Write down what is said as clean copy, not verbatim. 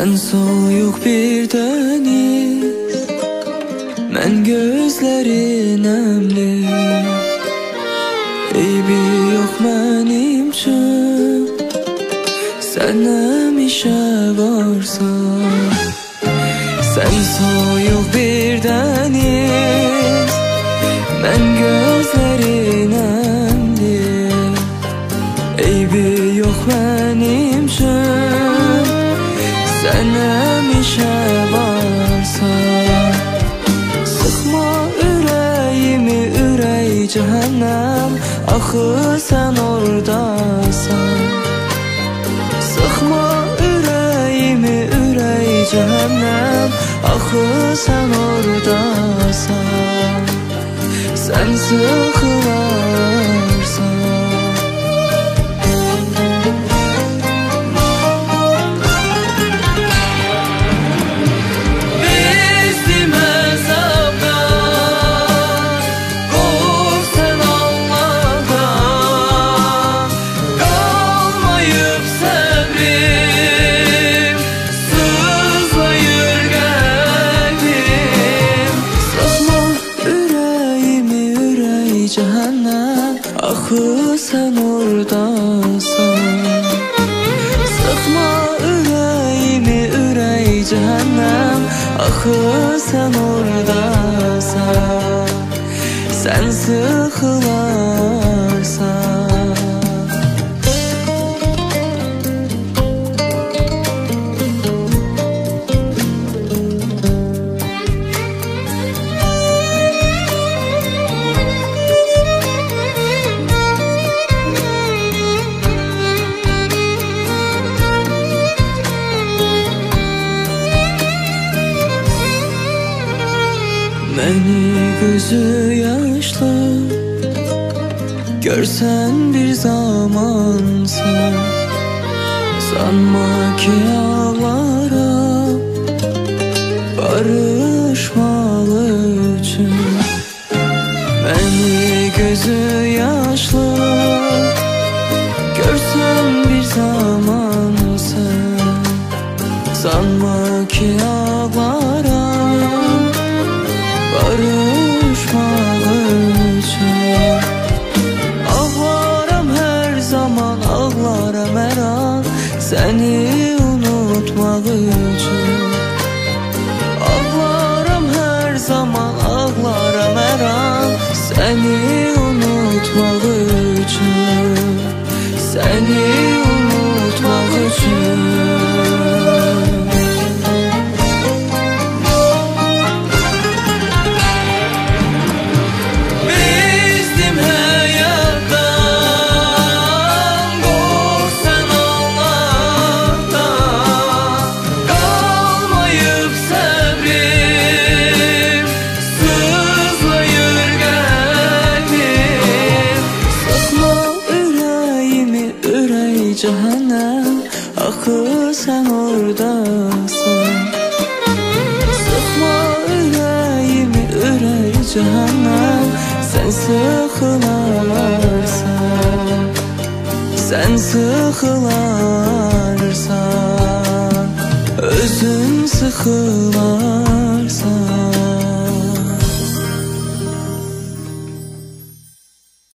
Sen soyuq bir deniz, mən gözlərin əmli. Eybi yox mənim üçün, sən həmişə varsan. Sen soyuq bir deniz, mən gözlərin əmli. Eybi yox mənim üçün, sən həmişə varsan. Sıxma ürəyimi, ürək cəhənnəm, axı sən oradasan. Sıxma ürəyimi, ürək cəhənnəm, axı sən oradasan. Sən sıxılarsan. Cəhənnəm, axı sən oradasan. Sıxma ürəyimi, ürək cəhənnəm, axı sən oradasan. Sən sıxılarsan. Məni gözü yaşlı görsən bir zamansan. Sanma ki ağlaram barışmalı üçün. Məni gözü yaşlı görsən bir zamansan. Sanma ki ağlaram barışmaq üçün. Ağlaram hər zaman, ağlaram hər an, səni unutmaq üçün. Ağlaram hər zaman, ağlaram hər an, səni unutmaq üçün. Səni unutmaq üçün. Cəhənnəm, axı sən oradasan. Sıxma ürəyimi, ürək cəhənnəm, sən sıxılarsan. Sən sıxılarsan, özün sıxılarsan.